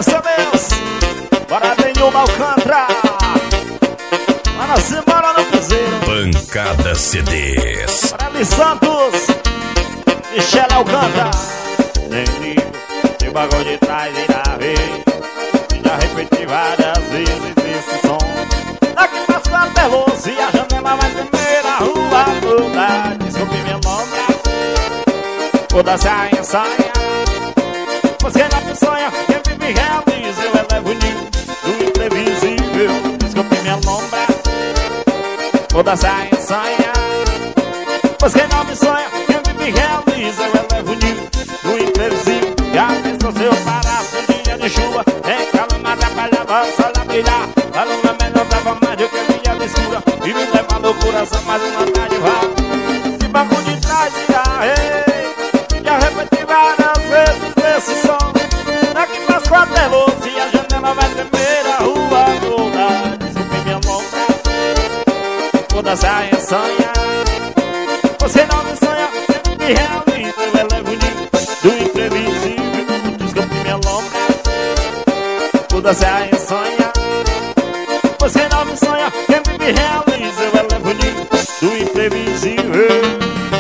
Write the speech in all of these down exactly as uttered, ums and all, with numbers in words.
Pancada C Ds. Bora Denildo Alcântara. Bora simbora no piseiro. Pancada C Ds. Bora Eli Santos. Michele Alcântara. Nem ligo, tem bagulho de trás e na vez. Já repeti várias vezes esse som. Daqui pra sua Beloso e a janela vai tremer a rua toda. Desculpe meu nome, toda essa ensaiha. Pois quem não sonha, quem vive realiza. Eu elevo o ninho do imprevisível. Desculpe meu nome, toda essa ensaiha. Pois quem não me sonha, quem vive realiza. Eu elevo o ninho do imprevisível. Já pensou se eu parasse um dia de chuva? Em calma atrapalhava só na brilhar. A luna melhor dava mais do que a minha escura. E me leva a loucura, só mais uma tarde vai. Se banco de trás e a rei. Já repeti várias vezes esse som. Daqui pras quatro é louco e a janela vai tremer a rua toda. Desculpe minha mão, toda essa ensonha. Você não me sonha, me realiza. Eu elevo o ninho do imprevisível. Desculpe minha lombra, toda essa ensonha. Você não me sonha, quem me realiza. Eu elevo o ninho do imprevisível.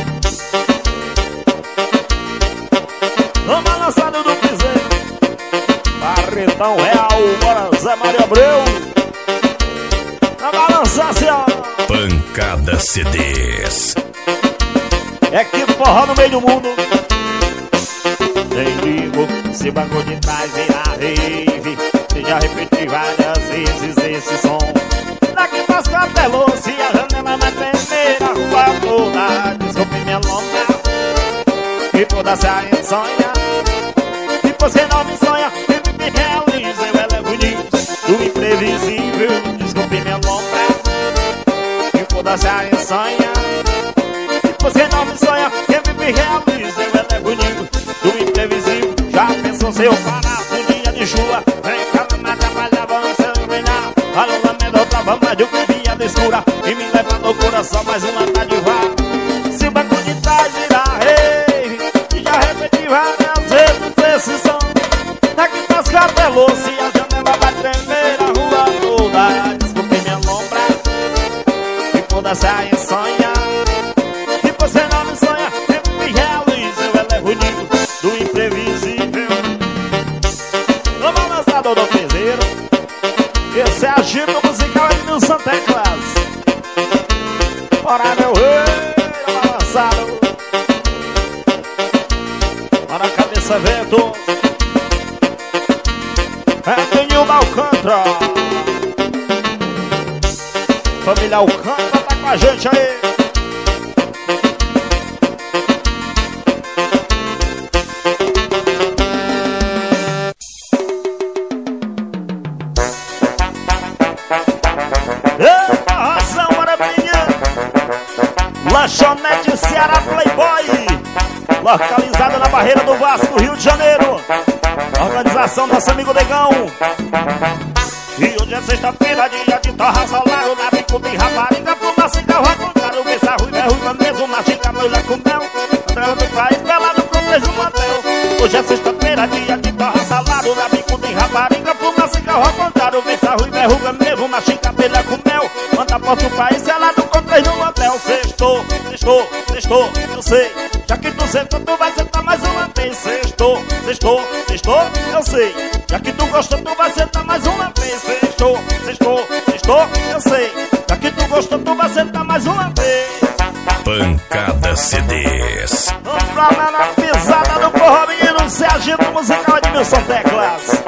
No balançado do piseiro, Barretão Real, bora Zé Mário Abreu. Na balança assim, ó. Pancada C Ds. É que forró no meio do mundo. Nem ligo, se banco de trás vem na rave. Já repeti várias vezes esse som. Daqui pras cabelos e a janela vai tremer a rua toda. Desculpe minha longa e toda essa ensonha. Depois que não me sonha, quem me realiza. Eu elevo o ninho do imprevisível. Desculpe minha longa e toda essa ensonha. Você não me sonha, quem me realiza. Eu elevo o ninho do imprevisível. Já pensou se eu parasse um dia de chuva? Em calma me atrapalhava no seu brilhar. A luna me dobrava mais do que via da escura. E me leva a loucura, só mais uma tarde vai. Se o banco de trás virar rei. E já repeti várias vezes esse som. Daqui pras cabelos e a janela vai tremer a rua toda. Desculpe minha lombra e toda essa ensonha. Você não me sonha, sempre me realiza. Eu elevo o ninho do imprevisível. No balançado do piseiro, esse é agito musical de Nilson Teclas. Bora meu rei, no balançado. Bora cabeça vento. É Denildo Alcântara. Família Alcântara tá com a gente aí. Lanchonete Ceará Playboy, localizada na Barreira do Vasco, Rio de Janeiro. Organização nosso amigo Negão. E hoje é sexta-feira, dia de torra solado. Na bico de rapariga, fumaça e carro contrário. Mesa ruiva é ruiva mesmo, mastiga molha com mel. Entrando do país, pelado com três no motel. Hoje é sexta-feira, dia de torra salado. Na bico de rapariga, fumaça e carro contrário. Mesa ruiva é ruiva mesmo, mastiga molha com mel. Manda porta o país, pelado com três no motel. Sextou, sextou, sextou, eu sei. Já que tu sentou, tu vai sentar mais uma vez. Sextou, sextou, sextou, eu sei. Já que tu gostou, tu vai sentar mais uma vez. Sextou, sextou, sextou, eu sei. Já que tu gostou, tu vai sentar mais uma vez. Pancada C Ds. Vamos pra lá na pisada do forró, menino. Se agita musical de Nilson Teclas.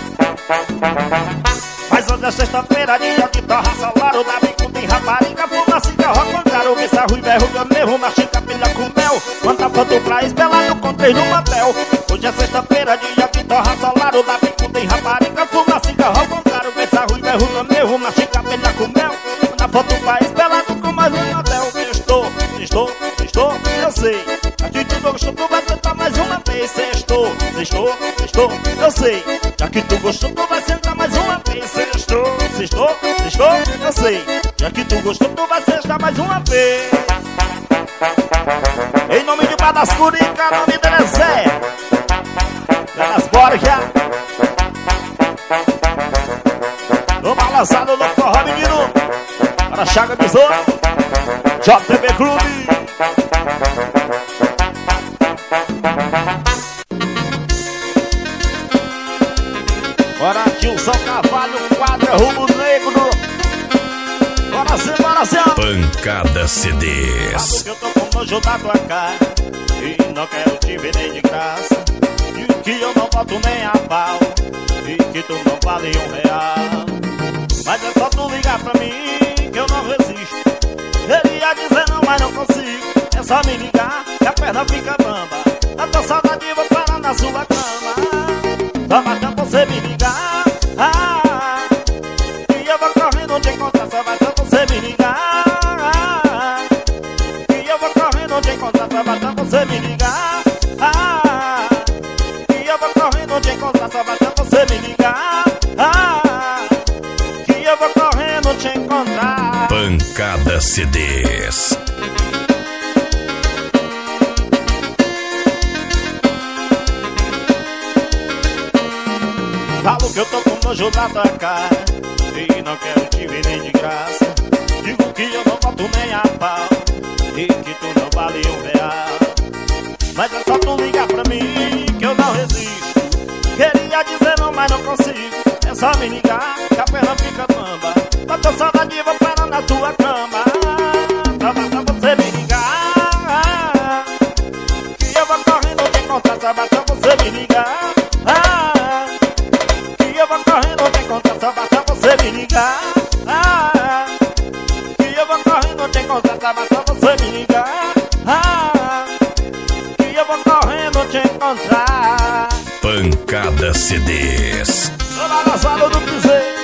Mas hoje é sexta-feira, dia de torra salário. Da bico tem rapariga, fumaça e carro ao contrário. Mesa ruiva é ruiva mesmo, mastiga pilha com mel. Manda foto pra espelado com três no motel. Hoje é sexta-feira, dia de torra salário. Da bico tem rapariga, fumaça e carro ao contrário. Mesa ruiva é ruiva mesmo, mastiga pilha com mel. Manda foto pra espelado com mais um motel. Sextou, sextou, sextou, eu sei. A gente tu gostou, tu vai sentar mais uma vez. Sextou, sextou, sextou, eu sei. Já que tu gostou, tu vai sentar mais uma vez. Sextou, sextou, sextou, eu sei. Já que tu gostou, tu vai sentar mais uma vez. Em nome de Badas Curica, nome dele é Zé. Zé das Borja. balançado no forró, menino. Para Chaga Besouro, J T B Clube. Bora, Tilson Carvalho, quadra, rumo negro. Bora sim, bora sim. Pancada C Ds. Sabe que eu tô com nojo da tua cara e não quero te ver nem de graça. E que eu não boto nem a pau e que tu não vale um real. Mas é só tu ligar pra mim que eu não resisto. Ele ia dizer não, mas não consigo. É só me ligar que a perna fica bamba. A tua saudade vou parar na sua cama. Só basta você me ligar, ah, e eu vou correndo te encontrar. Só basta você me ligar, ah, e eu vou correndo te encontrar. Só basta você me ligar, ah, e eu vou correndo te encontrar. Só basta você me ligar, ah, que eu vou correndo te encontrar. Pancada C Ds. Falo que eu tô com nojo da tua cara e não quero te ver nem de graça. Digo que eu não boto nem a pau e que tu não vale um real. Mas é só tu ligar pra mim que eu não resisto. Queria dizer não, mas não consigo. É só me ligar que a perna fica bamba. A tua saudade vou parar na tua cama. Só basta você me ligar que eu vou correndo te encontrar. Só basta você me ligar, eu vou correndo te encontrar. Só basta você me ligar, ah, que eu vou correndo te encontrar. Só basta você me ligar, ah, que eu vou correndo te encontrar. Pancada C Ds. Tô lá na sala do piseiro.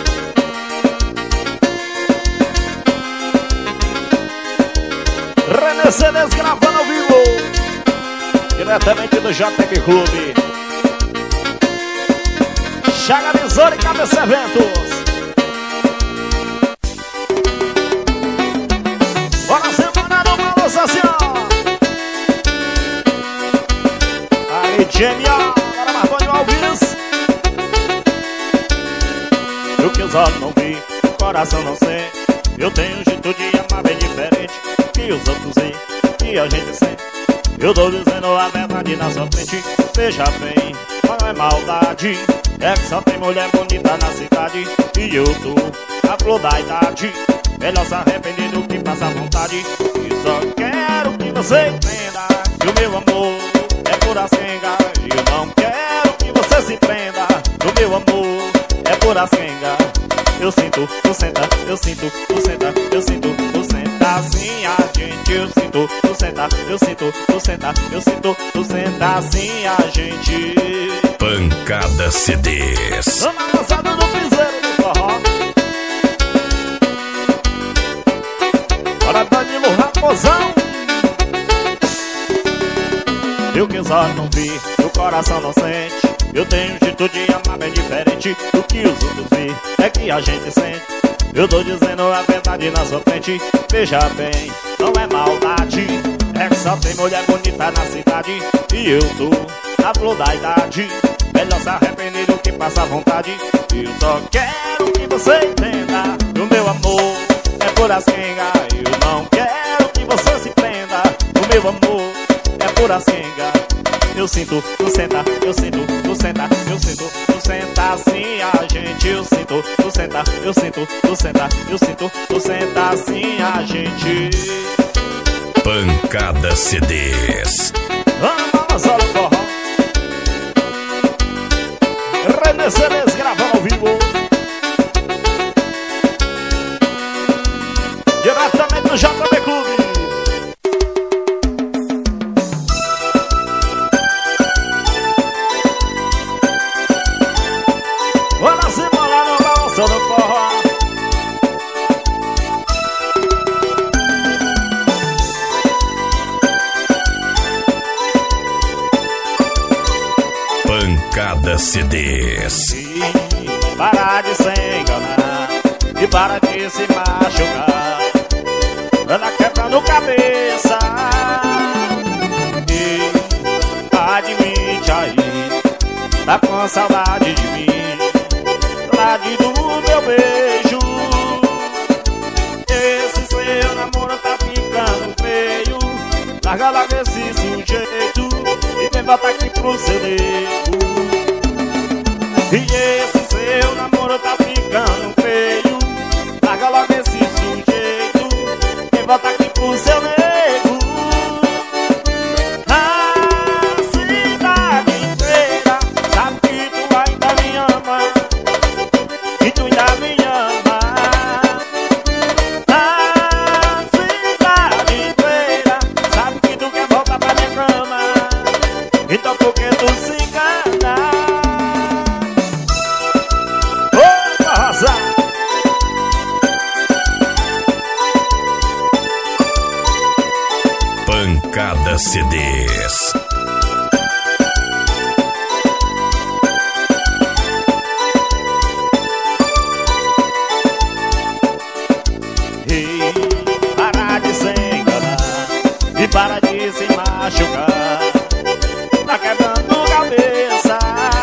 René Celes gravando ao vivo, diretamente do J T B Clube. Chaga Besouro e Cabeça Eventos. Bora semana no balanço assim, ó. Aí, genial. Bora Martonho Alves. O que os olhos não vi, o coração não sente. Eu tenho um jeito de amar bem diferente que os outros veem, que a gente sente. Eu tô dizendo a verdade na sua frente. Veja bem, não é maldade. É que só tem mulher bonita na cidade e eu tô a flor da idade. Melhor se arrepender do que passar vontade. E só quero que você entenda que o meu amor é pura senga. E eu não quero que você se prenda. O meu amor é pura senga. Eu sinto, tu senta, eu sinto, tu senta, eu sinto, tu senta assim a gente. Eu sinto, tu senta, eu sinto, tu senta, eu sinto, tu senta assim a gente. Pancada C Ds. Vamos lançado no piseiro do forró. Bora Danilo Raposão. Eu que os olhos não vi, o coração não sente. Eu tenho um jeito de amar bem diferente do que os outros vê, é que a gente sente. Eu tô dizendo a verdade na sua frente. Veja bem, não é maldade. É que só tem mulher bonita na cidade e eu tô a flor da idade. Melhor se arrepender do que passar vontade. Eu só quero que você entenda que o meu amor é pura senga. Eu não quero que você se prenda. O meu amor é pura senga. Eu sinto, tu senta, eu sinto, tu senta, eu sinto, tu senta assim a gente. Eu sinto, tu senta, eu sinto, tu senta, eu sinto, tu senta assim a gente. Pancada C Ds. Vamos ao forró. René Celes gravando ao vivo, diretamente do J T B Clube. Bora se molar no balanço do forró. Pancada C Ds. E para de se enganar e para de se machucar. Anda quebrando cabeça e admite aí, tá com saudade de mim, saudade do meu beijo. larga logo esse sujeito e vem voltar aqui pro cedeiro. E esse seu namoro tá ficando feio, larga logo esse sujeito, vem voltar aqui pro seu nego. A cidade inteira sabe que tu ainda me ama, que tu ainda me ama. A cidade inteira sabe que tu quer voltar pra minha cama, então por que tu se engana? Pancada C Ds. Ei, para de se enganar e para de se machucar, tá quebrando cabeça.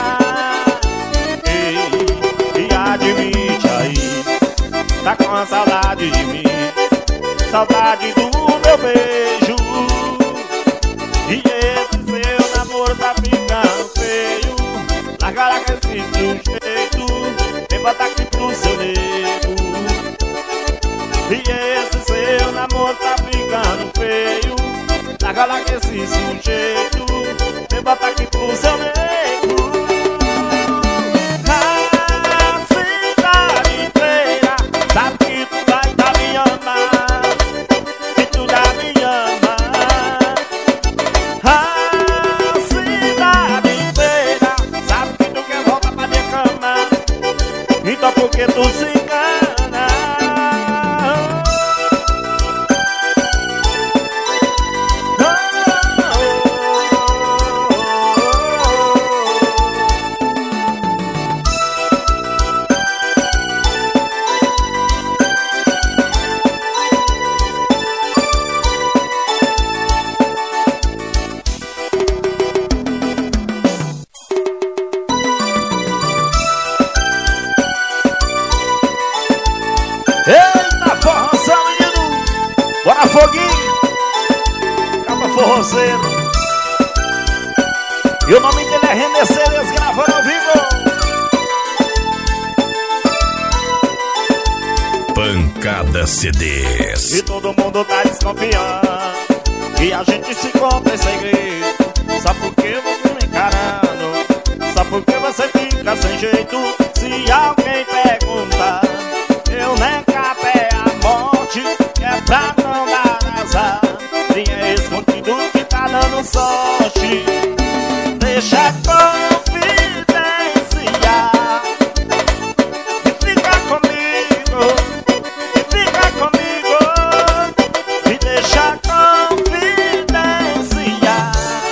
Ei, e admite aí, tá com a saudade de mim, saudade do meu beijo. E esse seu namoro tá ficando feio, larga lá com esse sujeito, vem botar aqui pro seu nego. E esse seu namoro tá ficando feio, larga lá com esse sujeito, vem botar aqui pro seu nego. A cidade inteira sabe que tu ainda me ama, que tu ainda me ama. A cidade inteira sabe que tu quer voltar pra minha cama, então por que tu se engana? Eita, forrozão, menino! Bora, foguinho! Capa forrozeiro. E o nome dele é René Ceres, gravando ao vivo. Pancada C Ds. E todo mundo tá desconfiando que a gente se compra em segredo, só porque você me encarando, só porque você fica sem jeito. Se alguém perguntar, eu nego até a morte, que é pra não dar azar. Tinha escondido que tá dando sorte. Deixa confidenciar e fica comigo, e fica comigo, e deixa confidenciar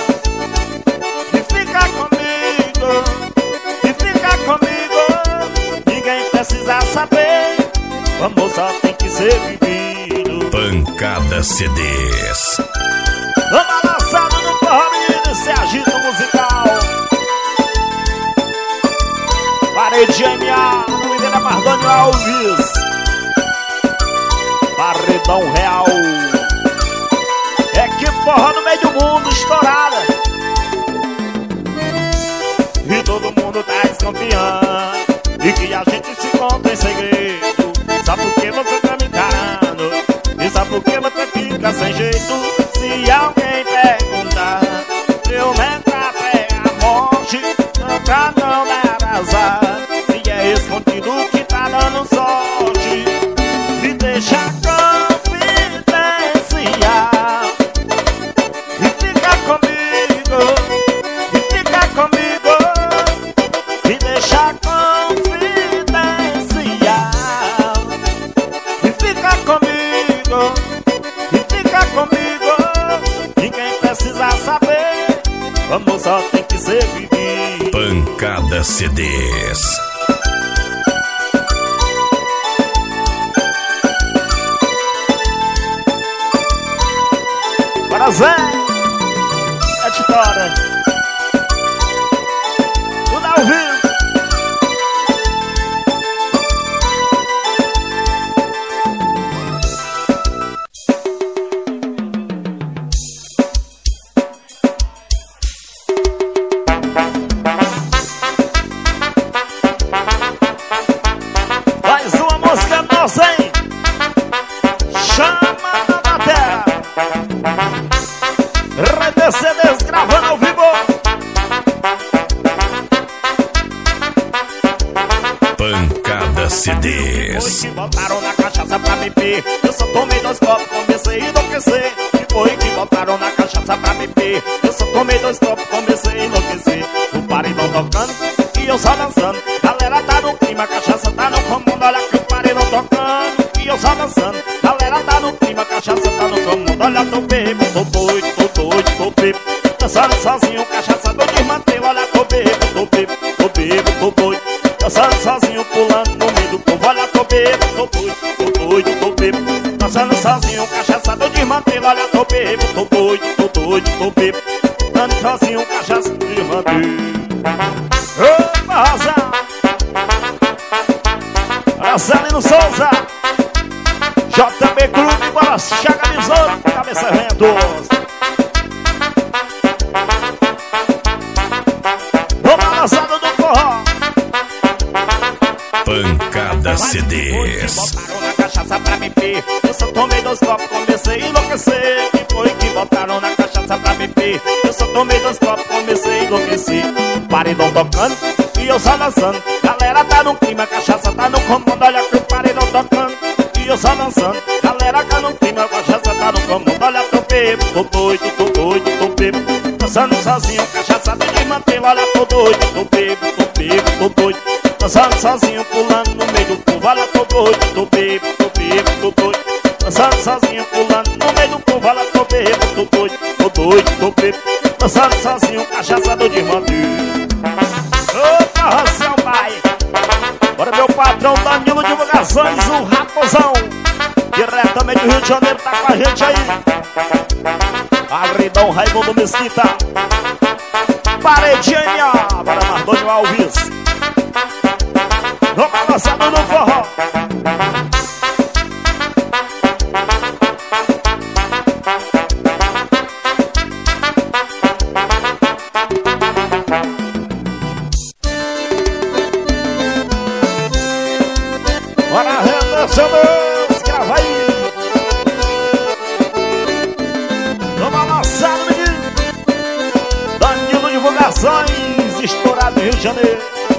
e fica comigo, e fica comigo. Ninguém precisa saber, o amor só tem que ser vivido. Pancada C Ds. Vamos lançado no forró, menino, se agita o musical. Parede M A, no Ideia Mardônio Alves. Paredão Real. É que forró no meio do mundo, estourada. E todo mundo tá desconfiando, e que a gente se conta em segredo, só porque você tá me encarando, e só porque você fica sem jeito. Se alguém perguntar, eu nego até a morte, pra não dar azar. E é escondido que tá dando sorte. E deixa confidenciar e fica comigo, e fica comigo, e deixa confidenciar e fica comigo, e fica comigo. Ninguém precisa saber, o amor só tem que ser vivido. Pancada C Ds. Bora, Zé! É de história. Tudo ao vivo. Pancada C Ds. Foi que botaram na cachaça pra beber. Eu só tomei dois copos, comecei a enlouquecer. E foi que botaram na cachaça pra beber. Eu só tomei dois copos, comecei a enlouquecer. O paredão tocando e eu só dançando. Galera tá no clima, a cachaça tá no comando. Olha que o paredão tocando e eu só dançando. Galera tá no clima, a cachaça tá no comando. Olha, tô bebo, tô doido, tô doido, tô bebo. Dançando sozinho, cachaça do desmantelo. Olha, tô bebo, tô bebo, tô bebo, tô doido. Dançando sozinho, pulando no meio do povo. Olha, tô bebo, tô doido, tô doido, tô bebo. Dançando sozinho, cachaça do desmantelo. Olha, tô bebo, tô doido, tô doido, tô bebo. Dançando sozinho, cachaça do desmantelo. Opa, Rosa! Marcelino Souza, J B Cruz, bora, chega Besouro, cabeça ventos. Vamos avançado do forró. Pancada C Ds. Botaram na cachaça pra beber. Eu só tomei dois copos, comecei a enlouquecer. E foi que botaram na cachaça pra beber. Eu só tomei dois copos, comecei a enlouquecer. Paredão tocando e eu só dançando. Galera tá no clima, cachaça tá no comando. Olha que o paredão tocando e eu só dançando. Galera tá no clima, cachaça tá no comando. Olha, tô bebo, tô doido, tô doido, tô bebo. Dançando sozinho, cachaça do desmantelo. Olha, tô doido, tô bebo, tô bebo, tô doido. Dançando sozinho, pulando no meio do povo. Olha, tô doido, tô bebo, tô bebo, tô doido. Dançando sozinho, pulando no meio do povo. Olha, tô bebo, tô doido, tô doido, tô bebo. Dançando sozinho, cachaça do desmantelo. Opa, Ração, pai. Bora, meu patrão Danilo Divulgações, o Raposão, diretamente do Rio de Janeiro, tá com a gente aí. Agridão Raimundo Mesquita, Paredinha, bora, Mardônio Alves. Vamos avançando no forró. Bora, Henderson, escrava aí. Vamos avançando, menino. Danilo Divulgações, estourado no Rio de Janeiro.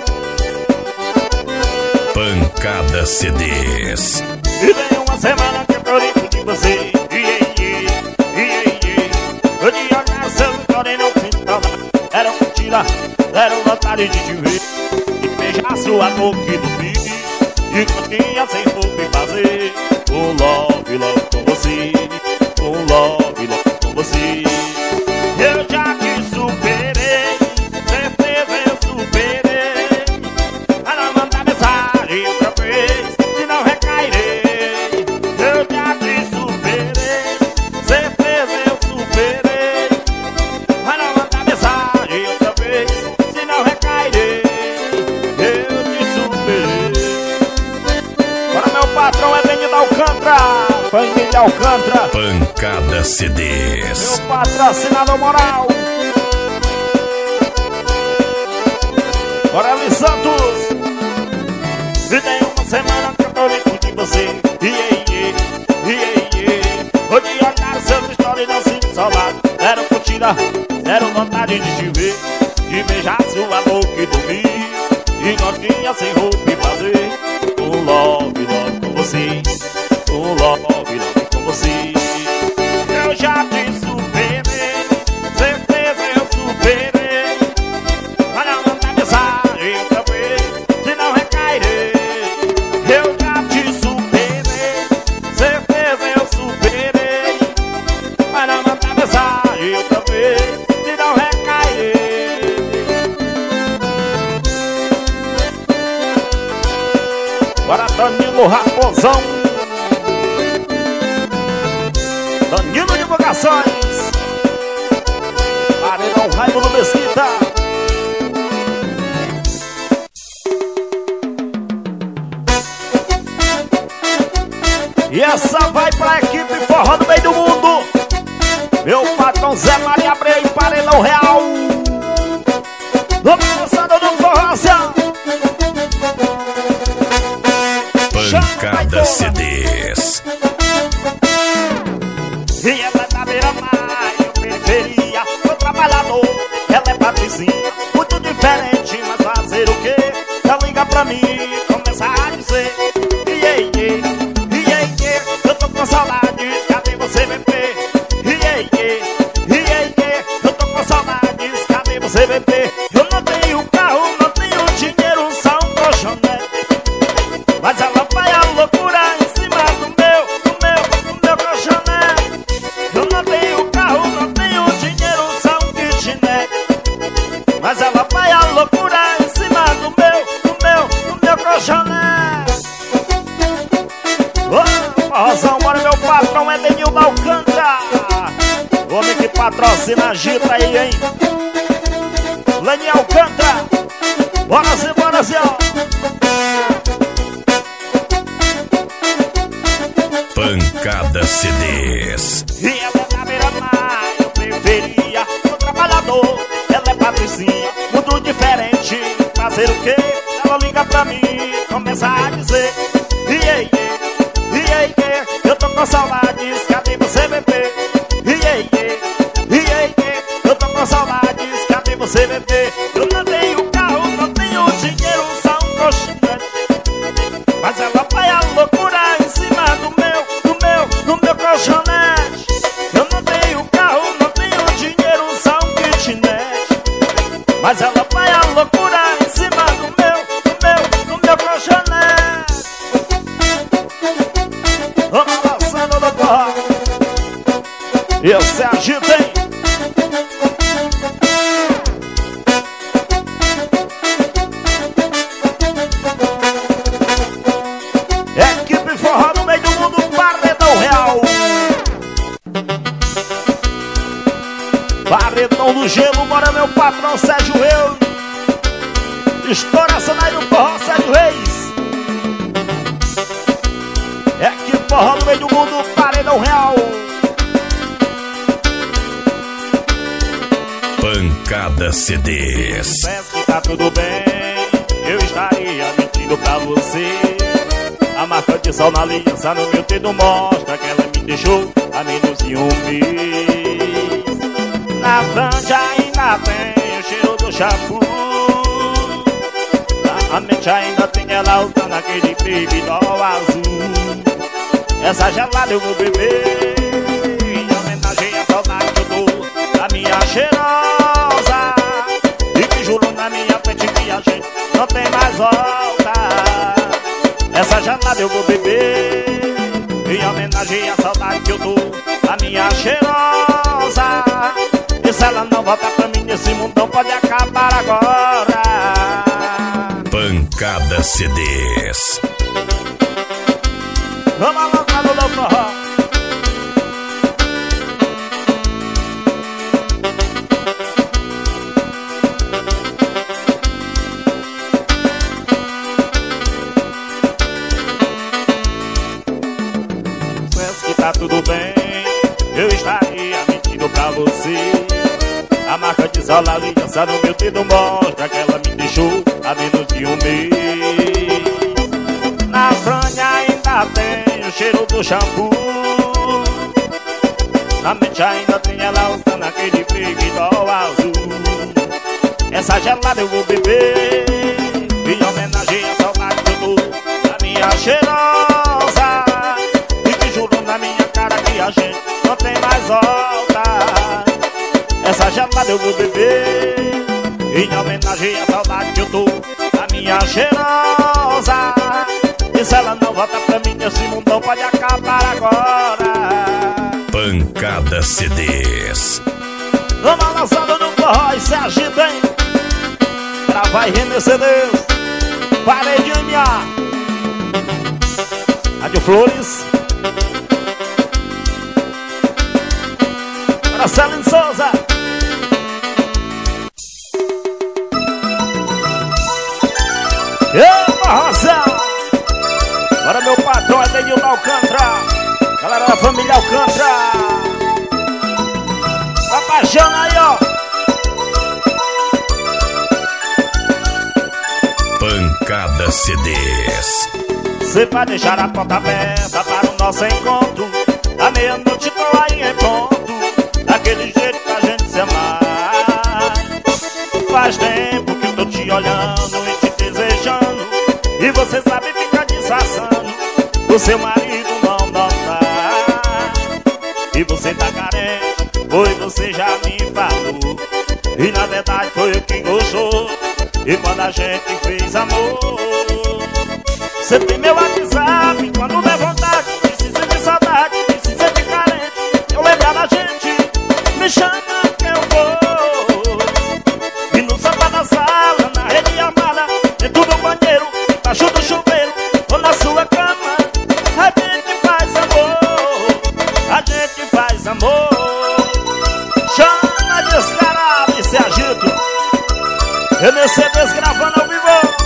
Pancada C Ds. E vem uma semana que eu chorei de você. Iê, iê, iê, iê. Eu de olhar seu chorei não pintava. Era mentira, era vontade de te ver. E beijar sua boca e dormir. E cantinha sem roupa e fazer um love, love com você. Um love, love com você. Eu já te superei, certeza eu superei. Para mandar mensagem outra vez, se não recairei. Eu já te superei, certeza eu superei. Para mandar mensagem outra vez, se não recairei. Eu te superei. Agora meu patrão é Benito Alcântara, família Alcântara. Pancada C Ds. Meu patrocinador moral. Orelli Santos. E tem uma semana que eu tô lembro de você. Iê, iê, iê, iê. Vou de olhar seus stories e não sinto saudade. Zero curtida, zero vontade de te ver. De beijar sua boca e dormir. E notinha sem roupa e fazer um love, love com você. Um love, love com você. Eu já te superei, certeza eu superei. Para mandar mensagem outra vez, se não recairei. Eu já te superei, certeza eu superei. Para mandar mensagem outra vez, se não recairei. Bora, Danilo Raposão, Danilo Divulgações, Paredão Raimundo Mesquita. E essa vai pra equipe forró do meio do mundo. Meu patrão Zé Maria Abreu e Paredão Real. Vamos lançando do forró, Pancada C Ds. E ela é da beira-mar, eu periferia, sou trabalhador, ela é patricinha, muito diferente, mas fazer o quê? Ela liga pra mim e começa a dizer você beber. Eu não tenho carro, não tenho dinheiro, só um colchonete. Mas ela vai a loucura em cima do meu, do meu, do meu colchonete. Eu não tenho carro, não tenho dinheiro, só um kitnet. Mas ela vai a loucura em cima do meu, do meu, do meu colchonete. Ô, Rosão, bora meu patrão, é Denildo Alcântara. O homem que patrocina, agita aí, hein? Lenny Alcântara. Bora sim, bora sim, ó. Pancada C Ds. E ela é da beira-mar, eu preferia o trabalhador. Ela é patricinha, muito diferente. Fazer o quê? Ela liga pra mim, começa a dizer: iê, iê, iê, iê, eu tô com saudades, cadê você, bebê? Iê, iê, iê, iê, eu tô com saudades, cadê você, bebê? Eu não tenho carro, não tenho dinheiro, só um colchonete. Mas ela vai a loucura em cima do meu, do meu, do meu colchonete. Eu não tenho carro, não tenho dinheiro, só um kitnet. Mas ela vai a loucura em cima do meu, do meu, do meu colchonete. Vamos lançando no corral. Eu se agitem. Equipe Forró no meio do mundo, Paredão Real. Paredão do Gelo, bora meu patrão Sérgio Reis. Estouração aí do Forró, Sérgio Reis. Equipe Forró no meio do mundo, Paredão Real. Pancada C Ds. Pensa que tá tudo bem, eu estaria mentindo pra você. A marca de sol na aliança no meu dedo mostra que ela me deixou há menos de um mês. Na franja ainda tem o cheiro do shampoo. Na mente ainda tem ela usando aquele baby doll azul. Essa gelada eu vou beber em homenagem à saudade que eu dou da minha cheirosa. E que juro na minha frente que a gente não tem mais volta. Essa gelada eu vou beber em homenagem à saudade que eu dou da minha cheirosa. E se ela não volta pra mim, esse mundão pode acabar agora. Pancada C Ds. Vamos lançar no novo forró. Pensa que tá tudo bem, eu estaria mentindo pra você. A marca de sol, a aliança no meu dedo mostra que ela me deixou há menos de um mês. Na franja ainda tem o cheiro do shampoo. Na mente ainda tem ela usando aquele baby doll azul. Essa gelada eu vou beber em homenagem à saudade que eu dou da minha cheirosa. E que juro na minha cara que a gente não tem mais volta. Essa gelada eu vou beber em homenagem à saudade que eu dou da minha cheirosa. E se ela não volta pra mim, esse mundão pode acabar agora. Pancada C Ds. Vamos lançando no forró e se agita, hein? Trava e remecer Deus. Paredinha Rádio Flores. Marcelo Souza. Epa, Rosa! Bora meu patrão, é Denildo Alcântara. Galera da família Alcântara. Tá baixando aí, ó. Pancada C Ds. Cê vai deixar a porta aberta para o nosso encontro. À meia-noite tô aí em ponto. Daquele jeito pra gente se amar. Faz tempo que eu tô te olhando e te desejando. E você sabe ficar disfarçando o seu marido não notar. E você tá carente, pois você já me falou. E na na verdade foi eu quem gostou. E quando a gente fez amor, você tem meu WhatsApp, quando der vontade, precisa de saudade, precisa de carente, eu lembrar da gente, me chama que eu vou. E no sofá da sala, na rede armada, dentro do banheiro, embaixo do chuveiro, ou na sua cama, a gente faz amor, a gente faz amor. Chama descarado e se agita, M C Ds gravando ao vivo.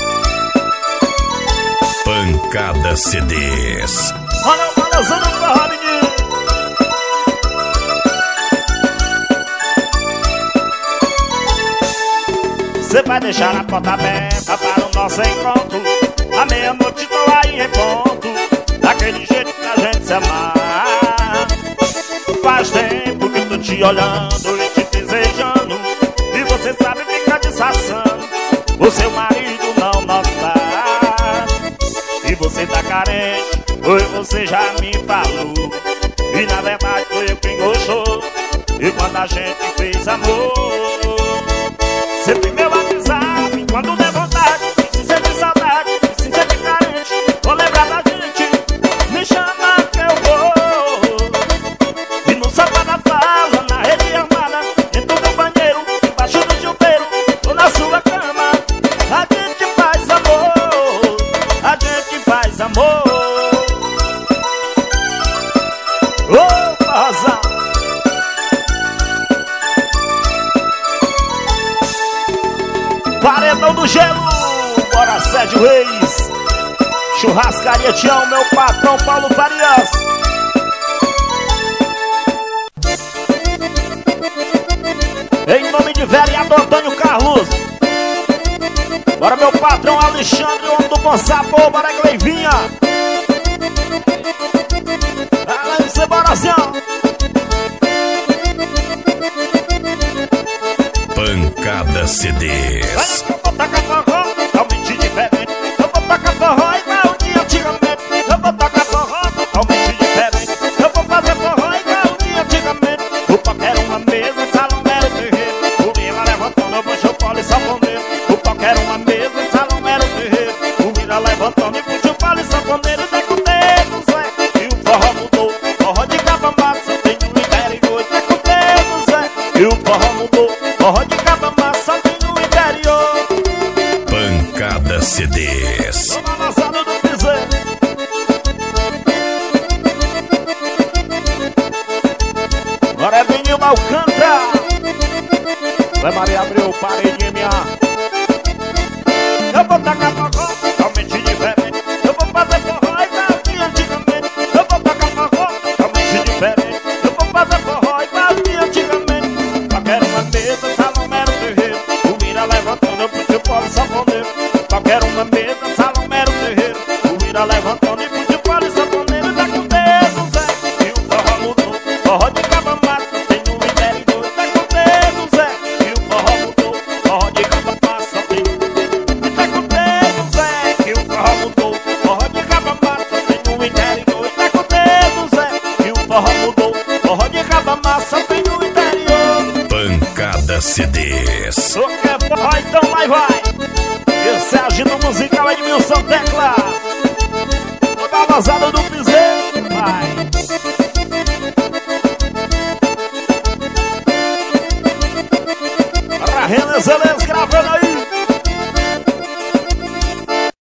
Pancada C Ds. Olha o balançando do forró, menino. Cê vai deixar a porta aberta para o nosso encontro. A meia-noite tô aí em ponto, daquele jeito pra gente se amar. Faz tempo que tô te olhando e te desejando, e você sabe ficar disfarçando, o seu marido não nota. E você tá carente, foi você já me falou. E na verdade foi eu quem gostou. E quando a gente fez amor, você tem meu WhatsApp, quando der vontade, precisa de saudade, precisa de carente, vou lembrar da gente, me chama que eu vou. E no sofá da sala, na rede armada, dentro do banheiro, embaixo do chuveiro, ou na sua cama, a gente faz amor, a gente faz amor. Opa, razão. Paredão do Gelo, bora Sérgio Reis. Churrascaria Tião, meu patrão Paulo Farias. Em nome de vereador Antônio Carlos. Bora meu patrão Alexandre, o homem do bom sabor, bora Gleivinha. Além de ser boração. Pancada C Ds. Eu vou tacar forró, totalmente diferente. Eu vou tacar forró igual de antigamente. Eu vou tacar forró, totalmente diferente. Eu vou fazer forró igual de antigamente. O pau era uma mesa, salão era o terreiro. O Vila levantando, eu puxo o polo e sanfoneiro. O pau era uma mesa, salão era o terreiro. O Vila levantando e puxo o polo e sanfoneiro. Deco dedo, Zé, e o forró mudou. Forró de cava massa, tem no interior. Deco dedo, Zé, e o forró mudou. Forró de cava massa, tem no interior. Pancada C Ds. Tô balançado do piseiro. Agora é Benilma Alcântara. Vai Maria Abreu, paredinha minha. Eu vou tacar forró, totalmente diferente. Eu vou fazer forró igual de antigamente. Eu vou tacar forró, totalmente diferente. Eu vou fazer forró igual de antigamente. Qualquer uma mesa, salão era o terreiro. O Mira levantando, eu puxo o polo e sanfoneiro. Qualquer uma mesa, salão era o terreiro. O Mira levantando e puxo o polo e sanfoneiro. Dá com dedo, Zé, e o forró mudou. Forró de cava massa, tem no interior. Dá com dedo, Zé, e o forró mudou. Forró de cava massa, tem no interior. Dá com dedo, Zé, e o forró mudou. Forró de cava massa, tem no interior. Dá com dedo, Zé, e o forró mudou. Forró de cava massa, tem no interior. Pancada C Ds. Sou que é forró, então vai, vai. Esse é agito musical Edmilson Tecla. O balançado do piseiro, vai.